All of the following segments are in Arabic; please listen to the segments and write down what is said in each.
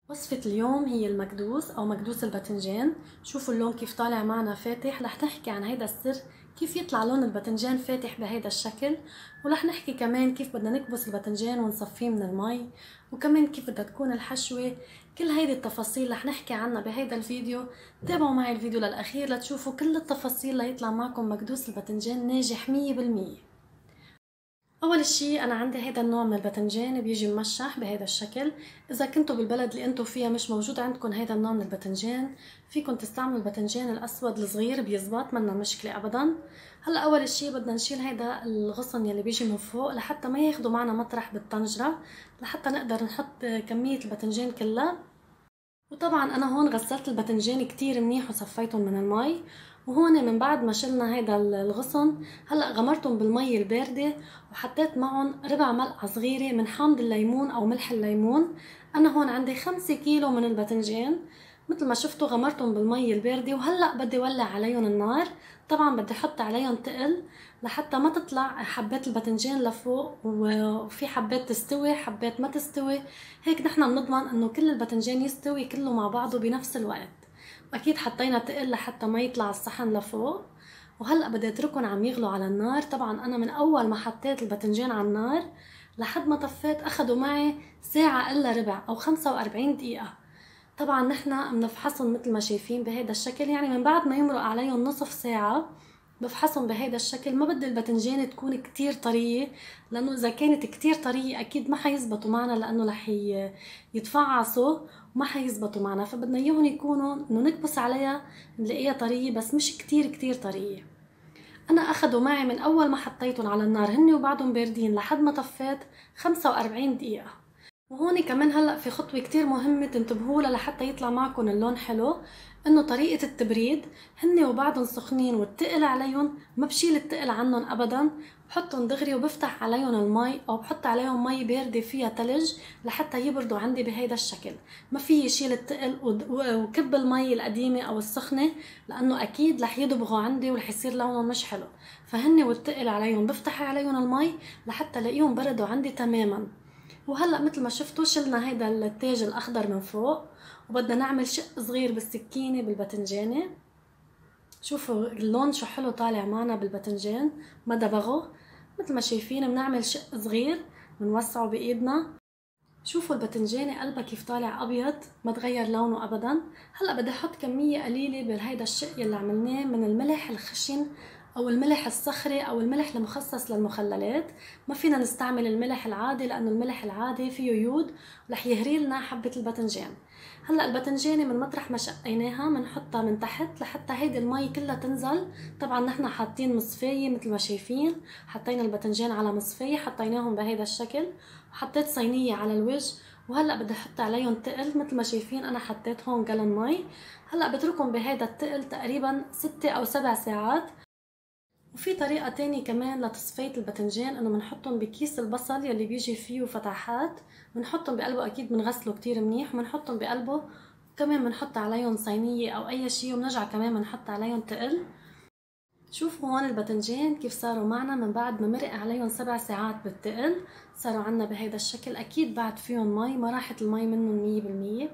وصفة اليوم هي المكدوس أو مكدوس الباذنجان. شوفوا اللون كيف طالع معنا فاتح. رح نحكي عن هيدا السر، كيف يطلع لون الباذنجان فاتح بهيدا الشكل، ورح نحكي كمان كيف بدنا نكبس الباذنجان ونصفيه من المي، وكمان كيف بدها تكون الحشوة. كل هيدي التفاصيل رح نحكي عنها بهيدا الفيديو. تابعوا معي الفيديو للأخير لتشوفوا كل التفاصيل ليطلع معكم مكدوس الباذنجان ناجح 100%. اول شي انا عندي هيدا النوع من الباذنجان بيجي ممشح بهيدا الشكل. اذا كنتوا بالبلد اللي انتوا فيها مش موجود عندكم هيدا النوع من الباذنجان، فيكم تستعملوا الباذنجان الاسود الصغير، بيزبط منا مشكله ابدا. هلا اول شي بدنا نشيل هيدا الغصن يلي بيجي من فوق لحتى ما ياخدوا معنا مطرح بالطنجره، لحتى نقدر نحط كميه الباذنجان كلها. وطبعا انا هون غسلت الباذنجان كتير منيح وصفيتهم من المي. وهون من بعد ما شلنا هيدا الغصن هلا غمرتهم بالمي البارده، وحطيت معهم ربع ملعقه صغيره من حامض الليمون او ملح الليمون. انا هون عندي 5 كيلو من الباذنجان. مثل ما شفتوا غمرتهم بالمي البارده، وهلا بدي ولع عليهم النار. طبعا بدي احط عليهم تقل لحتى ما تطلع حبات الباذنجان لفوق، وفي حبات تستوي حبات ما تستوي. هيك نحن بنضمن انه كل الباذنجان يستوي كله مع بعضه بنفس الوقت. واكيد حطينا تقل لحتى ما يطلع الصحن لفوق. وهلا بدي اتركهم عم يغلوا على النار. طبعا انا من اول ما حطيت الباذنجان على النار لحد ما طفيت اخذوا معي ساعه الا ربع او 45 دقيقه. طبعا نحن بنفحصهم مثل ما شايفين بهيدا الشكل، يعني من بعد ما يمرق عليهم نصف ساعه بفحصهم بهيدا الشكل. ما بدي الباذنجان تكون كتير طرية، لانه اذا كانت كتير طرية اكيد ما حيزبطوا معنا، لانه رح يتفعصوا وما حيزبطوا معنا. فبدنا اياهم يكونوا انه نكبس عليها نلاقيها طرية بس مش كتير طرية. انا اخذوا معي من اول ما حطيتهم على النار هن وبعدهم باردين لحد ما طفيت 45 دقيقة. وهون كمان هلا في خطوه كتير مهمه تنتبهوا لها لحتى يطلع معكم اللون حلو، انه طريقه التبريد. هن وبعدهم سخنين والتقل عليهم ما بشيل التقل عنهم ابدا، بحطهم دغري وبفتح عليهم المي او بحط عليهم مي بارده فيها تلج لحتى يبردوا عندي بهيدا الشكل. ما في يشيل التقل وكب المي القديمه او السخنه، لانه اكيد رح يدبغوا عندي ورح يصير لونهم مش حلو. فهن والتقل عليهم بفتح عليهم المي لحتى الاقيهم بردوا عندي تماما. وهلا مثل ما شفتوا شلنا هيدا التاج الاخضر من فوق، وبدنا نعمل شق صغير بالسكينه بالباذنجانه. شوفوا اللون شو حلو طالع معنا بالباذنجان، ما دبغه. مثل ما شايفين بنعمل شق صغير بنوسعه بايدنا. شوفوا الباذنجانه قلبها كيف طالع ابيض ما تغير لونه ابدا. هلا بدي احط كميه قليله بهيدا الشق يلي عملناه من الملح الخشن او الملح الصخري او الملح المخصص للمخللات. ما فينا نستعمل الملح العادي لانه الملح العادي فيه يود ورح يهري لنا حبه الباذنجان. هلا الباذنجانه من مطرح ما شقيناها بنحطها من تحت لحتى هيدي المي كلها تنزل. طبعا نحن حاطين مصفايه مثل ما شايفين، حطينا الباذنجان على مصفايه حطيناهم بهيدا الشكل، وحطيت صينيه على الوجه. وهلا بدي احط عليهم تقل مثل ما شايفين انا حطيت هون جالون مي. هلا بتركهم بهيدا التقل تقريبا 6 او 7 ساعات. وفي طريقة تانية كمان لتصفية الباذنجان، انه بنحطهم بكيس البصل يلي بيجي فيه فتحات، بنحطهم بقلبه، اكيد بنغسله كتير منيح وبنحطهم بقلبه. كمان بنحط عليهم صينية او اي شي، وبنرجع كمان بنحط عليهم تقل. شوفوا هون الباذنجان كيف صاروا معنا من بعد ما مرق عليهم 7 ساعات بالتقل. صاروا عنا بهيدا الشكل، اكيد بعد فيهم مي، ما راحت المي منهم 100%.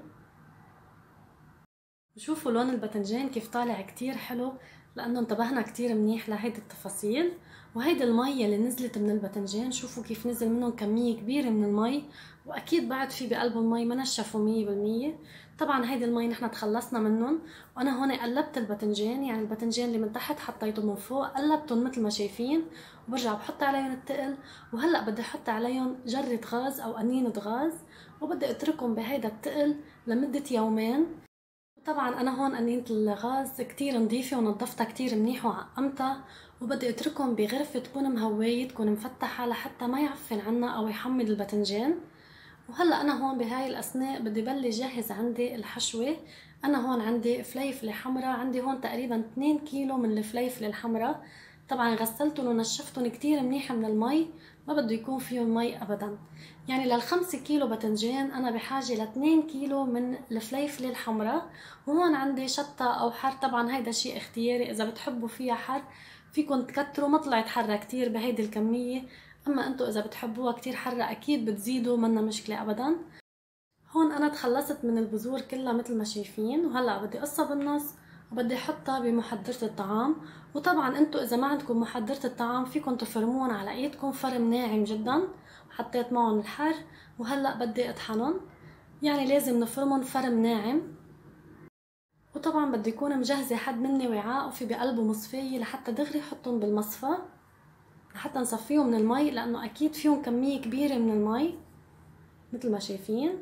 وشوفوا لون الباذنجان كيف طالع كتير حلو، لانه انتبهنا كتير منيح لهيدي التفاصيل. وهيدي المي اللي نزلت من الباذنجان شوفوا كيف نزل منهم كمية كبيرة من المي، واكيد بعد في بقلبهم مي ما نشفوا 100%. طبعا هيدي المي نحن تخلصنا منهم. وانا هون قلبت الباذنجان، يعني الباذنجان اللي من تحت حطيته من فوق قلبتهم مثل ما شايفين، وبرجع بحط عليهم التقل. وهلا بدي احط عليهم جرة غاز او قنينة غاز، وبدي اتركهم بهيدا التقل لمدة يومين. طبعا انا هون قنينة الغاز كتير نظيفة ونظفتها كتير منيح وعقمتها، وبدي اتركهم بغرفة تكون مهوية تكون مفتحة لحتى ما يعفن عنا او يحمض الباذنجان. وهلا انا هون بهاي الاثناء بدي بلش جهز عندي الحشوة. انا هون عندي فليفلة حمراء، عندي هون تقريبا 2 كيلو من الفليفلة الحمراء. طبعا غسلتهم ونشفتهم كتير منيح من المي، ما بده يكون فيهم مي ابدا. يعني لل5 كيلو باذنجان انا بحاجه ل2 كيلو من الفليفله الحمراء. وهون عندي شطه او حر، طبعا هيدا شيء اختياري، اذا بتحبوا فيها حر فيكم تكتروا، ما طلعت حره كتير بهيدي الكميه. اما انتو اذا بتحبوها كتير حره اكيد بتزيدوا، منا مشكله ابدا. هون انا تخلصت من البذور كلها مثل ما شايفين، وهلا بدي قصها بالنص وبدي احطها بمحضرة الطعام. وطبعا انتو اذا ما عندكم محضرة الطعام فيكم تفرمون على ايدكم فرم ناعم جدا. حطيت معهم الحر وهلا بدي اطحنهم، يعني لازم نفرمهم فرم ناعم. وطبعا بدي يكون مجهزة حد مني وعاء وفي بقلبه مصفاية لحتى دغري حطهم بالمصفى لحتى نصفيهم من المي، لانه اكيد فيهم كمية كبيرة من المي مثل ما شايفين.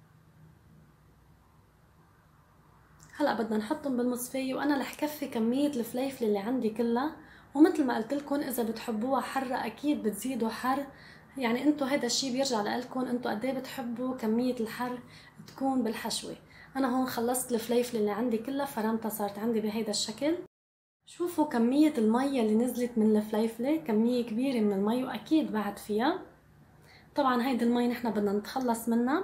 هلا بدنا نحطهم بالمصفاية، وانا رح كفي كمية الفليفل اللي عندي كلها. ومثل ما قلت لكم اذا بتحبوها حرة اكيد بتزيدوا حر، يعني انتو هيدا الشي بيرجع لكم انتو قد ايه بتحبوا كمية الحر تكون بالحشوة. انا هون خلصت الفليفل اللي عندي كلها فرمتها، صارت عندي بهيدا الشكل. شوفوا كمية المية اللي نزلت من الفليفلة، كمية كبيرة من المي واكيد بعد فيها. طبعا هيدي المي نحن بدنا نتخلص منها،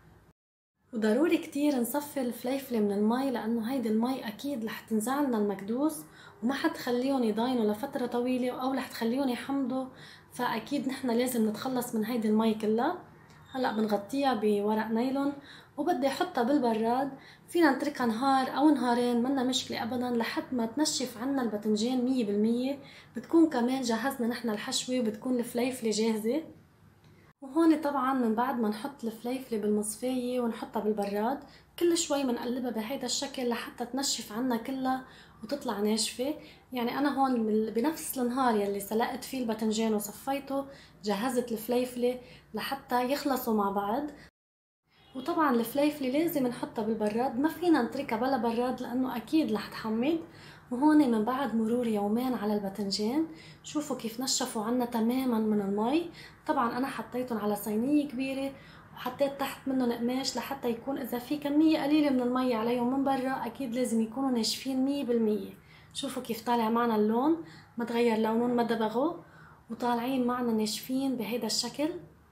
وضروري كتير نصفي الفليفلة من المي لأنه هيدي المي أكيد رح تنزعلنا المكدوس وما حتخليهم يضاينوا لفترة طويلة أو رح تخليهم يحمضوا، فأكيد نحن لازم نتخلص من هيدي المي كلها. هلأ بنغطيها بورق نايلون وبدي أحطها بالبراد. فينا نتركها نهار أو نهارين منا مشكلة أبدا لحد ما تنشف عنا الباذنجان 100%. بتكون كمان جهزنا نحن الحشوة وبتكون الفليفلة جاهزة. وهون طبعا من بعد ما نحط الفليفلة بالمصفاية ونحطها بالبراد كل شوي بنقلبها بهيدا الشكل لحتى تنشف عنا كلها وتطلع ناشفة. يعني انا هون بنفس النهار يلي سلقت فيه الباذنجان وصفيته جهزت الفليفلة لحتى يخلصوا مع بعض. وطبعا الفليفلة لازم نحطها بالبراد، ما فينا نتركها بلا براد لانه اكيد رح تحمض. وهون من بعد مرور يومين على الباذنجان شوفوا كيف نشفوا عنا تماما من المي. طبعا انا حطيتهم على صينية كبيرة وحطيت تحت منهم قماش لحتى يكون اذا في كمية قليلة من المي عليهم من برا اكيد لازم يكونوا ناشفين 100%. شوفوا كيف طالع معنا اللون، ما تغير لونهم ما دبغوا وطالعين معنا ناشفين بهيدا الشكل.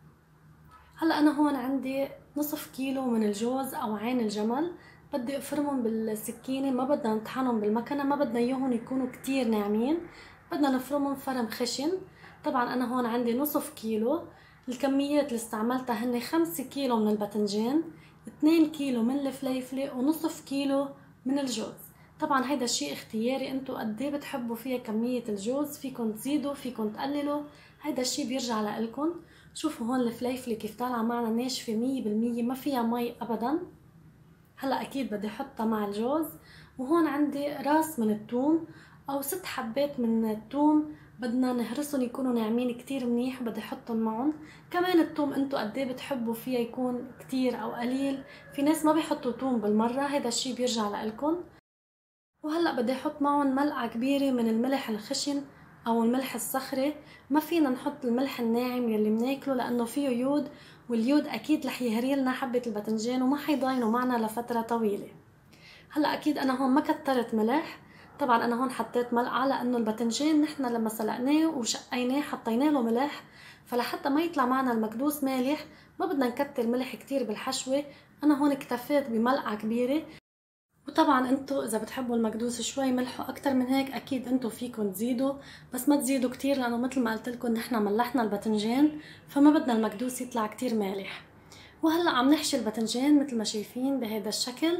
هلا انا هون عندي نصف كيلو من الجوز او عين الجمل، بدي افرمهم بالسكينة، ما بدنا نطحنهم بالمكنة، ما بدنا اياهم يكونوا كتير ناعمين، بدنا نفرمهم فرم خشن. طبعا انا هون عندي نصف كيلو. الكميات اللي استعملتها هن 5 كيلو من الباذنجان، 2 كيلو من الفليفلة ونصف كيلو من الجوز. طبعا هيدا الشيء اختياري، انتو قد ايه بتحبوا فيها كمية الجوز فيكن تزيدوا فيكن تقللوا، هيدا الشيء بيرجع لإلكن. شوفوا هون الفليفلة كيف طالعة معنا ناشفة 100%، ما فيها مي ابدا. هلا اكيد بدي احطها مع الجوز. وهون عندي راس من الثوم او 6 حبات من الثوم، بدنا نهرسهم يكونوا ناعمين كتير منيح، بدي احطهم معهم. كمان الثوم انتو قد ايه بتحبوا فيها يكون كتير او قليل، في ناس ما بيحطوا ثوم بالمرة، هذا الشيء بيرجع لإلكن. وهلا بدي احط معهم ملعقة كبيرة من الملح الخشن او الملح الصخري، ما فينا نحط الملح الناعم يلي بناكله لانه فيه يود، واليود اكيد رح يهري لنا حبة الباذنجان وما حيضاينوا معنا لفترة طويلة. هلا اكيد انا هون ما كترت ملح، طبعا انا هون حطيت ملعقة لانه الباذنجان نحن لما سلقناه وشقيناه حطينا له ملح، فلحتى ما يطلع معنا المكدوس مالح ما بدنا نكتر ملح كتير بالحشوة. انا هون اكتفيت بملعقة كبيرة. وطبعا انتو اذا بتحبوا المكدوس شوي ملحه اكتر من هيك اكيد انتو فيكن تزيدوا، بس ما تزيدوا كتير لانه مثل ما قلت لكم نحن ملحنا الباذنجان فما بدنا المكدوس يطلع كتير مالح. وهلا عم نحشي الباذنجان مثل ما شايفين بهذا الشكل.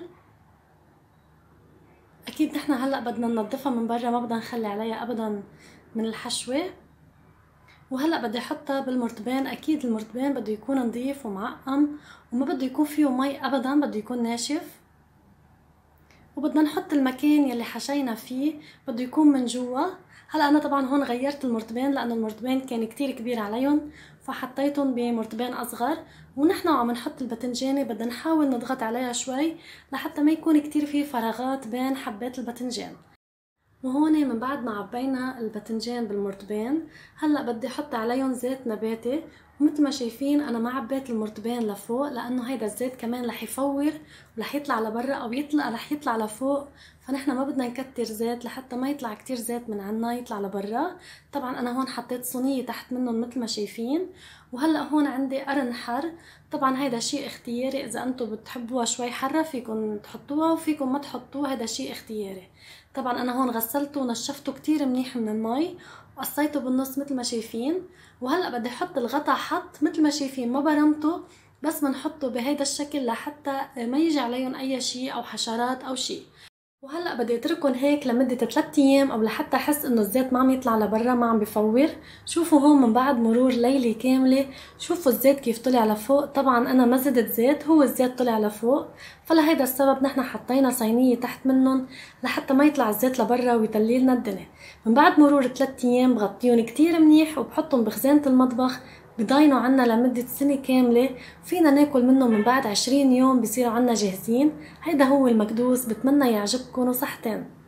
اكيد نحن هلا بدنا ننظفها من برا، ما بدنا نخلي عليها ابدا من الحشوه. وهلا بدي احطها بالمرطبان، اكيد المرطبان بده يكون نظيف ومعقم وما بده يكون فيه مي ابدا، بده يكون ناشف. وبدنا نحط المكان يلي حشينا فيه بده يكون من جوا. هلا انا طبعا هون غيرت المرطبان لانه المرطبان كان كتير كبير عليهم فحطيتهم بمرطبان اصغر. ونحن عم نحط الباذنجانه بدنا نحاول نضغط عليها شوي لحتى ما يكون كتير فيه فراغات بين حبات الباذنجان. وهون من بعد ما عبينا الباذنجان بالمرطبان هلا بدي احط عليهم زيت نباتي. ومثل ما شايفين انا ما عبيت المرطبان لفوق لانه هيدا الزيت كمان رح يفور ورح يطلع لبرا او رح يطلع لفوق، فنحن ما بدنا نكتر زيت لحتى ما يطلع كتير زيت من عنا يطلع لبرا. طبعا انا هون حطيت صينيه تحت منهم مثل ما شايفين. وهلا هون عندي قرن حر، طبعا هيدا شيء اختياري، اذا انتم بتحبوها شوي حره فيكم تحطوها وفيكم ما تحطوها، هذا شيء اختياري. طبعا انا هون غسلته ونشفته كتير منيح من المي وقصيته بالنص مثل ما شايفين. وهلا بدي احط الغطا، حط مثل ما شايفين ما برمته بس بنحطه بهيدا الشكل لحتى ما يجي عليهم اي شيء او حشرات او شيء. وهلا بدي اتركهم هيك لمدة 3 ايام او لحتى احس انه الزيت ما عم يطلع لبرا، ما عم بفور. شوفوا هون من بعد مرور ليلة كاملة، شوفوا الزيت كيف طلع لفوق. طبعا انا ما زدت زيت، هو الزيت طلع لفوق، فلهيدا السبب نحن حطينا صينية تحت منهم لحتى ما يطلع الزيت لبرا ويتلي لنا الدنيا. من بعد مرور 3 ايام بغطيهم كتير منيح وبحطهم بخزانة المطبخ، بضاينوا عنا لمدة سنة كاملة. فينا ناكل منهم من بعد 20 يوم بصيروا عنا جاهزين. هيدا هو المكدوس، بتمنى يعجبكم وصحتين.